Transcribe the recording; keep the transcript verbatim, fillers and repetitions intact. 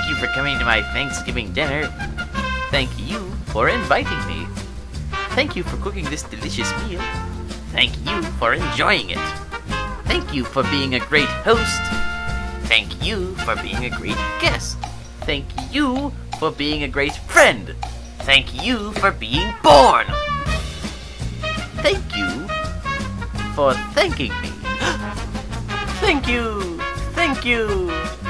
Thank you for coming to my Thanksgiving dinner. Thank you for inviting me. Thank you for cooking this delicious meal. Thank you for enjoying it. Thank you for being a great host. Thank you for being a great guest. Thank you for being a great friend. Thank you for being born. Thank you for thanking me. Thank you. Thank you.